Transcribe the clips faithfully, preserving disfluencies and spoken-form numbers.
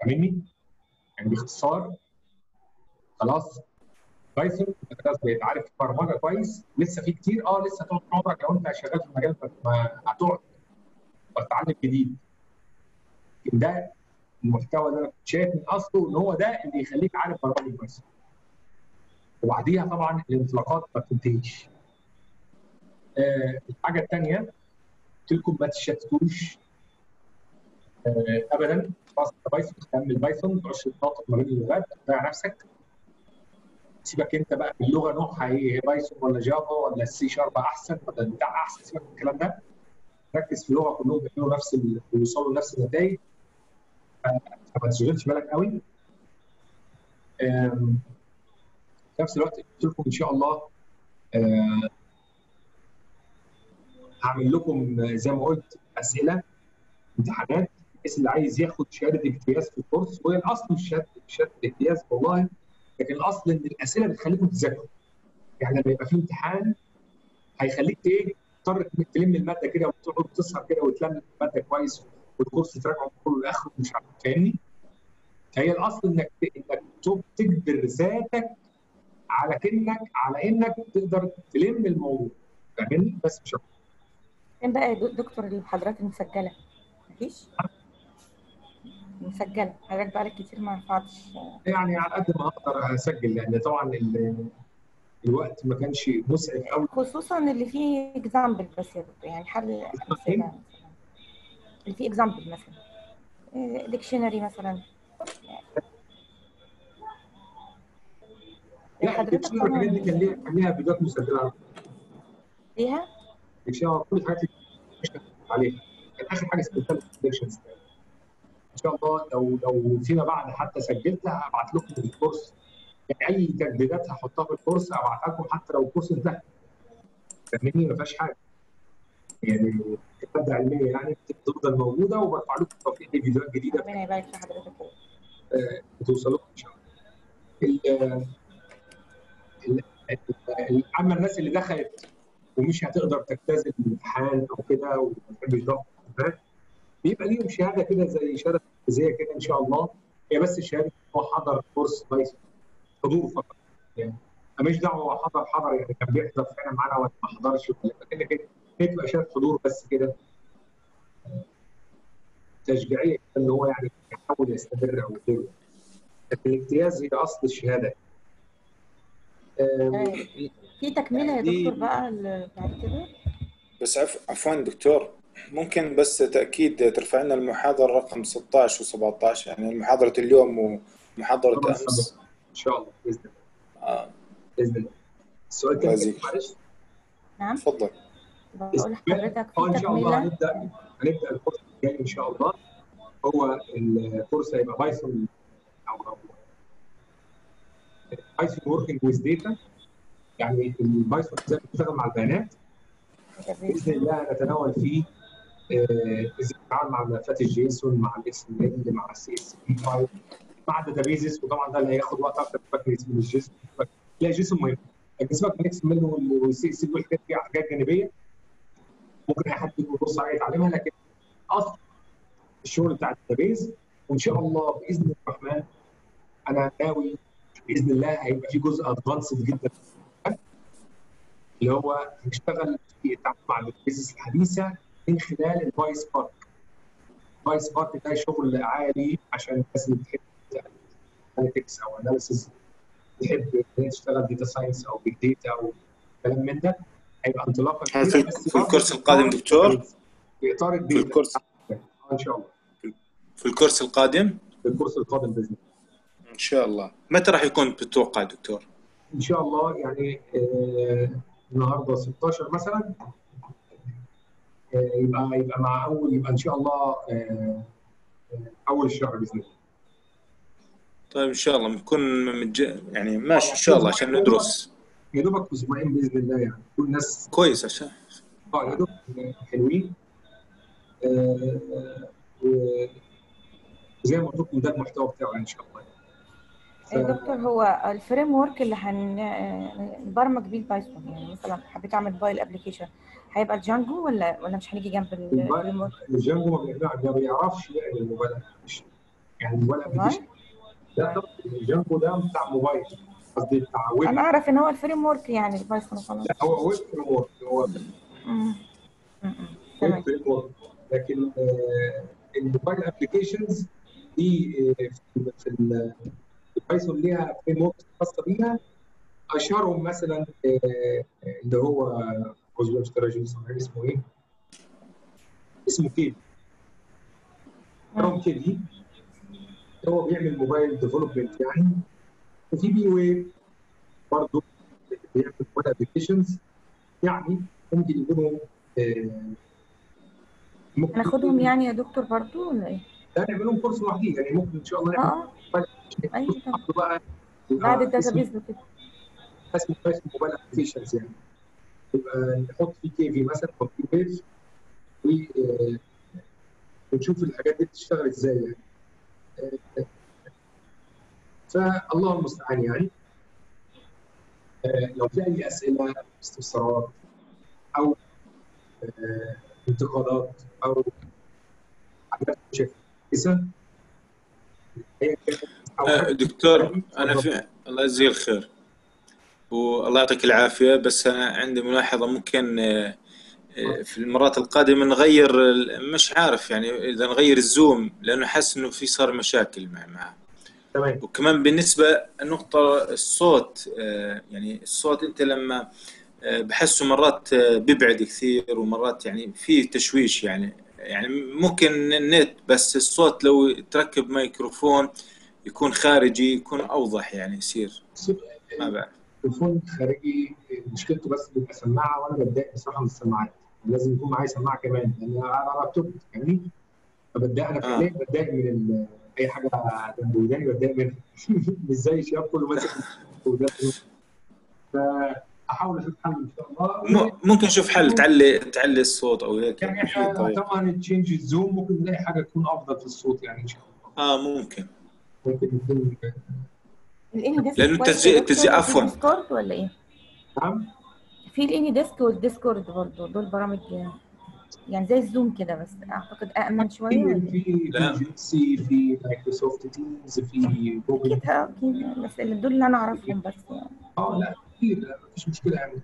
فاهمني؟ يعني باختصار خلاص بايثون انت خلاص بقيت عارف برمجه كويس. لسه في كتير اه لسه طول عمرك لو انت شغال في المجال هتقعد وتتعلم جديد. لكن ده المحتوى اللي انا كنت شايف من اصله ان هو ده اللي يخليك عارف برمجه بايثون. وبعديها طبعا الانطلاقات ما بتنتهيش. آه الحاجه الثانيه قلت لكم ما تشتتوش آه ابدا. خلاص انت بايثون كمل بايثون، ما تقعدش تناطط ما بين اللغات تضيع نفسك. سيبك انت بقى اللغه نوعها ايه، بايثون ولا جافا ولا السي شارب احسن ولا البتاع احسن، سيبك من الكلام ده. ركز في لغه كلهم بيعملوا نفس ال... بيوصلوا لنفس النتائج. فما تشغلش بالك قوي. في نفس الوقت قلت لكم ان شاء الله آه هعمل لكم زي ما قلت اسئله امتحانات بحيث اللي عايز ياخد شهاده امتياز في الكورس. وهي الاصل مش شهاده شهاده امتياز والله، لكن الاصل ان الاسئله بتخليكم تذاكروا. يعني لما يبقى في امتحان هيخليك ايه تضطر تلم الماده كده وتقعد تسهر كده وتلم الماده كويس والكورس تراجعه كله لاخره مش عارف فاهمني؟ فهي الاصل انك انك تجبر ذاتك على كانك على انك تقدر تلم الموضوع فاهمني؟ بس مش اكتر. فين بقى يا دكتور المحاضرات المسجله؟ مفيش مسجله، حضرتك بقالك كتير ما رفعتش. يعني على قد ما اقدر اسجل لان طبعا الوقت ما كانش مسعف قوي، خصوصا اللي فيه اكزامبل بس يا دكتور، يعني حل امثله مثلا اللي فيه اكزامبل مثلا ديكشنري مثلا. لا الدكتور الحاجات دي كان ليها كان ليها فيديوهات مسجله ليها الدكتور كل الحاجات اللي مش عليها. كان اخر حاجه سجلتها الديكشنز ان شاء الله. لو لو فيما بعد حتى سجلتها هبعت لكم في الكورس. يعني اي تجديدات هحطها في الكورس ابعتها لكم حتى لو الكورس انتهى. فاهمني؟ ما فيهاش حاجه. يعني ماده علميه يعني بتفضل موجوده وبرفع لكم لو في اي فيديوهات جديده. ربنا يبارك في حضرتك. آه بتوصل لكم ان شاء الله. اما الناس اللي دخلت ومش هتقدر تجتاز الامتحان او كده وما بتحبش ضغط الامتحان بيبقى ليهم شهاده كده زي شهاده تجهيزيه كده ان شاء الله. هي بس الشهاده هو حضر كورس بايثون حضور فقط. يعني ماليش دعوه هو حضر حضر يعني كان بيحضر فعلا معانا ولا ما حضرش ولا كده كده. هي تبقى شهاده حضور بس كده تشجيعيه ان هو يعني يحاول يستمر او غيره. لكن الامتياز هي اصل الشهاده. في تكمله يا دكتور بقى بعد كده؟ بس عف... عفوا دكتور، ممكن بس تأكيد ترفع لنا المحاضرة رقم ستة عشر وسبعة عشر، يعني محاضرة اليوم ومحاضرة أمس إن شاء الله بإذن الله. آه. بإذن الله. السؤال الثاني معلش. نعم. اتفضل. بقول لحضرتك في إن شاء الله تكملة. هنبدأ هنبدأ الكورس الجاي إن شاء الله. هو الكورس هيبقى بايثون أو بايثون وركينج ويز داتا. يعني البايثون ازاي بتشتغل مع البيانات. باذن الله نتناول فيه ازاي نتعامل مع ملفات الجيسون مع الاكس ام ال مع السي اس بي فايل مع الداتابيزز. وطبعا ده اللي هياخد وقت اكتر من الجيسون. لا الجيسون مهم، لكن سيبك من الاكس ام ال والسي اس بي والحاجات دي حاجات جانبيه ممكن اي حد يبص عليها يتعلمها. لكن اصل الشغل بتاع الداتابيز وان شاء الله باذن الرحمن انا ناوي باذن الله هيبقى في جزء ادفانسد جدا اللي هو هنشتغل في التعامل مع الداتابيز الحديثه من خلال الباي سبارك. باي سبارك ده شغل عالي عشان الناس اللي بتحب اناليتكس او اناليسيس تحب تشتغل داتا ساينس او بيج داتا او كلام من ده. هيبقى انطلاقه كبيره بس في الكورس القادم دكتور في اطار الداتا في الكورس ان شاء الله في الكورس القادم في الكورس القادم باذن الله ان شاء الله. متى راح يكون بتتوقع دكتور؟ ان شاء الله يعني آه النهارده ستاشر مثلا آه يبقى يبقى مع اول يبقى ان شاء الله آه اول الشهر باذن الله. طيب ان شاء الله بنكون متج... يعني ماشي ان شاء الله عشان ندرس يا دوبك اسبوعين باذن الله. يعني كل الناس كويس عشان اه يا دوب حلوين. آه وزي ما قلت لكم ده المحتوى بتاعه ان شاء الله. ف... دكتور هو الفريم ورك اللي هنبرمج بيه البايثون، يعني مثلا حبيت اعمل موبايل ابلكيشن هيبقى الجانجو ولا ولا مش هنيجي جنب الفريم ورك؟ الجانجو ما بيعرفش يعمل الموبايل ابلكيشن. يعني الموبايل ابلكيشن ده طبعا جانجو ده بتاع موبايل، قصدي بتاع ويب. انا اعرف ان هو الفريم ورك يعني البايثون خلاص. لا هو ويب فريم ورك، هو امم ويب فريم ورك. لكن الموبايل ابلكيشنز دي في في البايثون ليها فريم ورك خاصه بيها، اشهرهم مثلا اللي هو عاوز بقى اشتري اسمه ايه؟ اسمه كيب. اشهرهم كيب، هو بيعمل موبايل ديفلوبمنت يعني. وفي بي ويب برضه بيعمل موبايل ابلكيشنز، يعني ممكن يكونوا ممكن هناخدهم يعني يا دكتور برضه ولا ايه؟ لا نعملهم كورس لوحدين يعني، ممكن ان شاء الله نعمل اه ايوه طبعا بقى بعد الداتابيز وكده. اسمه اسمه موبايل ابلكيشنز يعني، يبقى نحط فيه كي في مثلا او كي ويف ونشوف الحاجات دي بتشتغل ازاي يعني. فالله المستعان يعني. لو في اي اسئله استفسارات او انتقادات او حاجات شايفها كويسه دكتور انا في الله يجزيه الخير والله يعطيك العافيه، بس انا عندي ملاحظه ممكن في المرات القادمه نغير، مش عارف يعني اذا نغير الزوم لانه حاسس انه في صار مشاكل مع معه. تمام. وكمان بالنسبه النقطه الصوت، يعني الصوت انت لما بحسه مرات بيبعد كثير ومرات يعني في تشويش يعني يعني ممكن النت، بس الصوت لو تركب ميكروفون يكون خارجي يكون اوضح يعني يصير. ما بعرف التليفون خارجي مشكلته بس بيبقى سماعه، وانا بتضايق بصراحه من السماعات، لازم يكون معايا سماعه كمان لان انا لابتوب فاهمني، فبتضايق انا فعليا آه. بتضايق من اي حاجه جنب وداني بتضايق منها مش زي شباب كله ماسك ودانه. فاحاول اشوف حل ان شاء الله. ممكن نشوف حل تعلي تعلي الصوت او هيك يعني يعني في طريقه. طبعا تشينج الزوم ممكن نلاقي حاجه تكون افضل في الصوت يعني ان شاء الله. اه ممكن ممكن يكون الاني ديسك لانه كويس يا التسجيل التسجيل دكتور وفي عفوا ديسكورد ولا ايه؟ نعم. في الاني ديسك والديسكورد برضه دول برامج يعني زي الزوم كده بس اعتقد امن شويه ولا في في لا جي سي، في مايكروسوفت تيمز، في جوجل. اكيد اكيد بس اللي دول اللي انا اعرفهم بس يعني. اه لا كتير، لا مفيش مشكله يعني،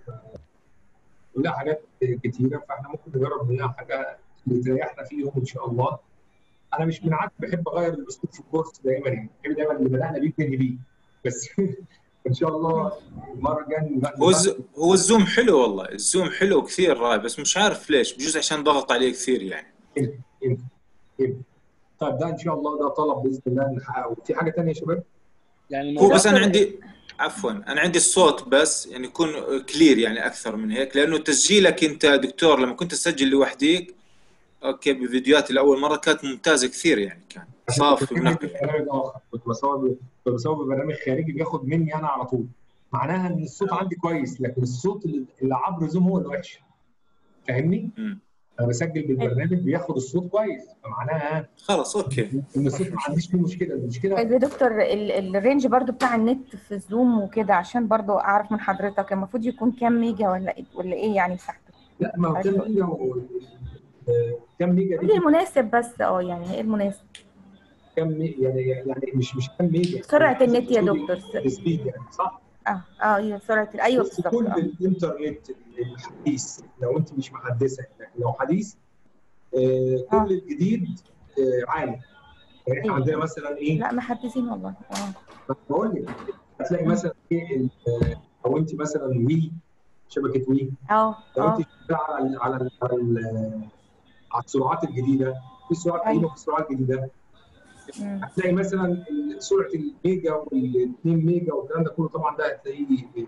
لا حاجات كتيره، فاحنا ممكن نجرب منها حاجه اللي تريحنا فيهم ان شاء الله. انا مش من عادتي بحب اغير الاسلوب في الكورس دايما يعني، بحب دايما اللي بدانا بيه ننهي بيه بس ان شاء الله المره الجايه هو الز... هو الزوم حلو والله، الزوم حلو كثير راي، بس مش عارف ليش، بجوز عشان ضغط عليه كثير يعني. يمكن يمكن يمكن. طيب ده ان شاء الله ده طلب باذن الله نحققه. في حاجه ثانيه يا شباب؟ يعني هو بس انا عندي عفوا انا عندي الصوت بس يعني يكون كلير يعني اكثر من هيك، لانه تسجيلك انت دكتور لما كنت تسجل لوحديك اوكي بفيديوهات الاول مره كانت ممتازه كثير يعني، كان صافي ونقي يعني. برنامج اخر كنت بصور كنت بصور ببرنامج خارجي بياخد مني انا على طول، معناها ان الصوت عندي كويس، لكن الصوت اللي عبر زوم هو اللي وحش، فاهمني؟ انا بسجل بالبرنامج بياخد الصوت كويس، فمعناها خلاص اوكي ان الصوت ما عنديش فيه مشكله. المشكله طيب يا دكتور الرينج برضو بتاع النت في الزوم وكده عشان برضو اعرف من حضرتك المفروض يكون كام ميجا ولا ايه ولا ايه يعني مساحته؟ لا ما هو كام ميجا و... كام ميجا دي المناسب بس اه يعني ايه المناسب؟ كام ميجا يعني يعني مش مش كام ميجا سرعه النت يا دكتور السبيد يعني صح؟ اه اه ايوه سرعه ايوه بالظبط. كل الانترنت الحديث لو انت مش محدثه يعني، لو حديث آه كل آه. الجديد آه عالي يعني. احنا عندنا مثلا ايه؟ لا محدثين والله اه بقول لك هتلاقي مثلا ايه او انت مثلا وي شبكه وي اه لو انت على على على على السرعات الجديده، في سرعات قديمه وفي سرعات جديده، هتلاقي مثلا سرعه الميجا والاثنين ميجا والكلام ده كله طبعا ده هتلاقيه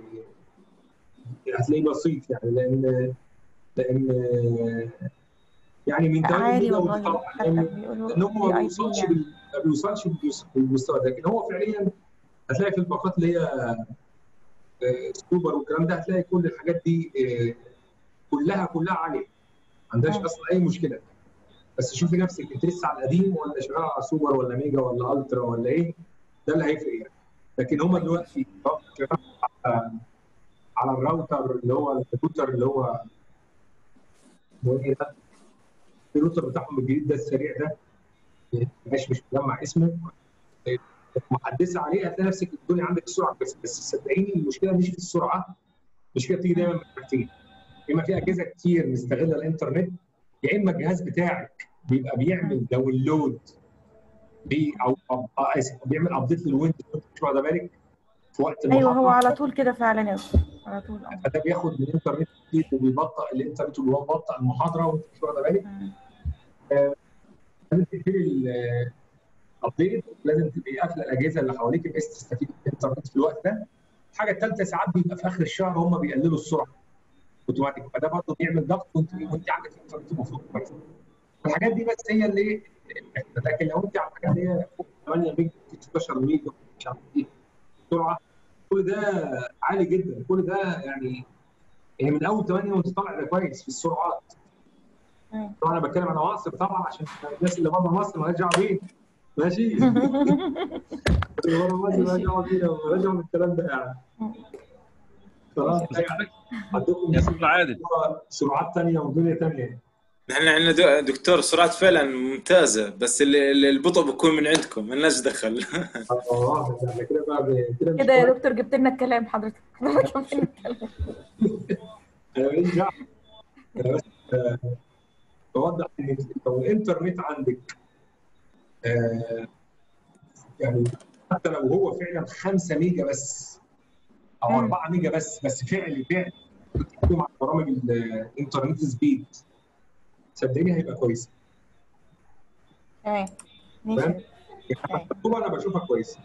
هتلاقيه بسيط يعني، لان لان يعني من ثمانية ميجا طبعا لان هو ما بيوصلش يعني. ما بيوصلش بالمستوى ده، لكن هو فعليا هتلاقي في الباقات اللي هي سوبر والكلام ده هتلاقي كل الحاجات دي كلها كلها عاليه، ما عندهاش اصلا اي مشكله. بس شوفي نفسك انت لسه على القديم ولا شغال على سوبر ولا ميجا ولا الترا ولا ايه، ده اللي هيفرق يعني. لكن هم دلوقتي شغال على, على الراوتر اللي هو الروتر اللي هو اسمه ايه ده؟ الروتر بتاعهم الجديد ده السريع ده مش مش مجمع اسمه، محدثه عليه هتلاقي نفسك الدنيا عندك السرعه، بس بس صدقيني المشكله مش في السرعه، المشكله بتيجي دايما من حاجتين، اما في اجهزه كتير مستغله الانترنت، يا اما الجهاز بتاعك بيبقى بيعمل داونلود بي او أو- اسف بيعمل ابديت للويندوز مش واخد بالك في وقت ايوه هو المحاضره، على طول كده فعلا يا دكتور، على طول اه. فده بياخد من الانترنت كتير وبيبطئ الانترنت وبيبطئ المحاضره وانت مش واخد بالك. مم. لازم تقفلي الابديت، لازم تبقي قافله الاجهزه اللي حواليك بحيث تستفيد من الانترنت في الوقت ده. الحاجه الثالثه ساعات بيبقى في اخر الشهر هم بيقللوا السرعه اوتوماتيك، فده برضه بيعمل ضغط وانت وانت عندك الانترنت المفروض كويس. الحاجات دي بس هي اللي ايه، لكن لو انت على حاجه اللي هي فوق ثمانية ميجا ستاشر ميجا مش عارف ايه سرعه، كل ده عالي جدا، كل ده يعني هي من اول ثمانية وانت طالع ده كويس في السرعات. مم. طبعا انا بتكلم على مصر طبعا عشان الناس اللي بره مصر مالهاش دعوه بيه، ماشي؟ اللي بره مصر مالهاش ماشي. دعوه بينا مالهاش دعوه بالكلام ده يعني. خلاص عندكم يا دكتور عادل سرعات ثانيه ودنيا ثانيه. نحن عندنا دكتور سرعات فعلا ممتازه، بس ال- ال- البطء بيكون من عندكم، مالناش دخل. اه احنا كده بقى كده مش كده يا كويس. دكتور جبت لنا الكلام، حضرتك حضرتك جبت لنا الكلام. انا ماليش دعوه، انا بس آه، بوضح ان لو الانترنت عندك آه، يعني حتى لو هو فعلا خمسة ميجا بس او مم. أربعة ميجا بس بس فعلي فعلي بتتكلم مع برامج الانترنت سبيد، صدقني هيبقى كويس. تمام ماشي يا تمام؟ دكتور. يعني تمام. طول انا بشوفها كويسه.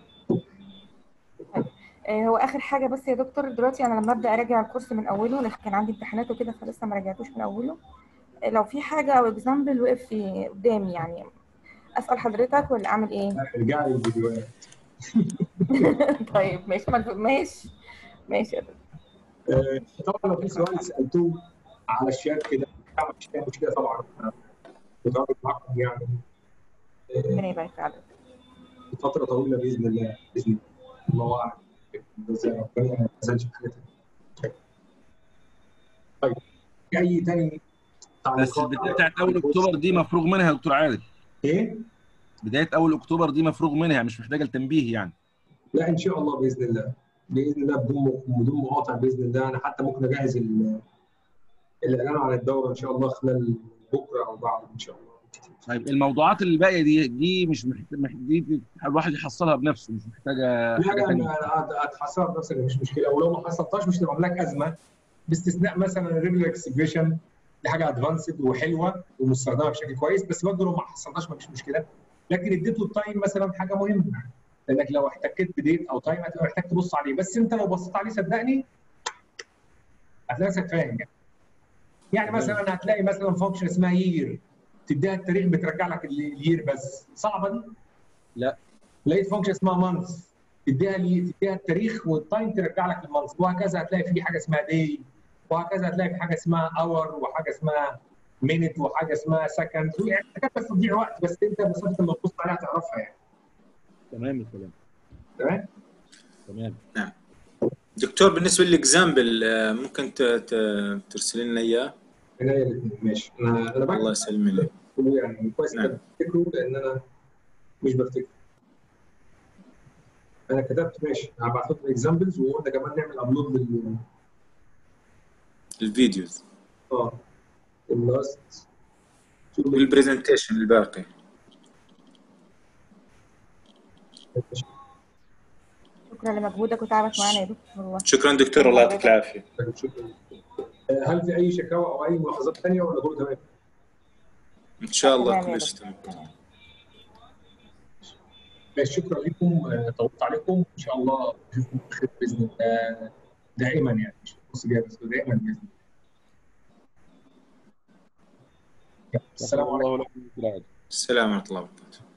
آه، هو اخر حاجه بس يا دكتور، دلوقتي انا لما ابدا اراجع الكورس من اوله، لكن كان عندي امتحانات وكده فلسه ما راجعتوش من اوله. آه، لو في حاجه او اكزامبل وقف في قدامي يعني اسال حضرتك ولا اعمل ايه؟ ارجعي للفيديوهات. طيب ماشي ما- ماشي ماشي يا دكتور. آه، طبعا لو في شكرا سؤال سالتوه على الشات كده مش فيها مشكله طبعا، أنا متواجد معاكم يعني آه، ربنا يبارك في حضرتك. فتره طويله باذن الله، باذن الله، الله اعلم بس ربنا ما ينزلش في حاجه ثانيه. طيب في اي تاني بس تعليقات البدايه على بتاعت على اول الكورس؟ اكتوبر دي مفروغ منها يا دكتور عادل. ايه؟ بدايه اول اكتوبر دي مفروغ منها، مش محتاجه التنبيه يعني. لا ان شاء الله باذن الله، باذن الله بدون بدون مقاطع باذن الله. انا حتى ممكن اجهز ال- الاعلان عن الدوره ان شاء الله خلال بكره او بعد ان شاء الله. طيب الموضوعات اللي باقيه دي دي مش محتاجه، دي الواحد يحصلها بنفسه، مش محتاجه لا حاجه لا ثانيه. لا هتحصلها بنفسك مش مشكله، ولو ما حصلتهاش مش هتبقى لك ازمه، باستثناء مثلا الريجولار اكسبريشن دي حاجه ادفانسد وحلوه ومستخدمه بشكل كويس، بس برضه لو ما حصلتهاش ما فيش مشكله. لكن اديته التايم مثلا حاجه مهمه، لانك لو احتكيت بديت او تايم هتبقى محتاج تبص عليه، بس انت لو بصيت عليه صدقني هتلاقي نفسك فاهم يعني. يعني مثلا هتلاقي مثلا فانكشن اسمها يير، تديها التاريخ بترجع لك اليير بس، صعبه دي؟ لا. لقيت فانكشن اسمها مانث، تديها لي تديها التاريخ والتايم ترجع لك المانث، وهكذا هتلاقي في حاجه اسمها داي، وهكذا هتلاقي في حاجه اسمها اور، وحاجه اسمها مينت، وحاجه اسمها سكند، يعني حاجات بس تضيع وقت، بس انت بصفه لما تبص عليها تعرفها يعني. تمام الكلام. تمام؟ تمام. نعم دكتور، بالنسبه للاكزامبل ممكن ت- ت- ترسل لنا اياه؟ هنا الاثنين ماشي. انا انا الله بكتب يسلمك. يعني كويس نعم. انك بتفتكروا لان انا مش بفتكر. انا كتبت ماشي، هبعت لكم اكزامبلز وقلنا كمان نعمل ابلود لل الفيديوز اه اللاست والبرزنتيشن الباقي. شكرا لمجهودك وتعبك معانا يا دكتور والله. شكرا دكتور، الله يعطيك العافيه. شكرا. هل في اي شكاوى او اي ملاحظات ثانيه ولا كله تمام؟ ان شاء الله تمام يا كل شيء دكتور. تمام. تمام. ماشي، شكرا لكم، آه، طولت عليكم، ان شاء الله نشوفكم بخير باذن الله دائما يعني، مش في القصه دي بس دائما باذن الله. السلام عليكم. الله ولكم. السلام ورحمه الله وبركاته.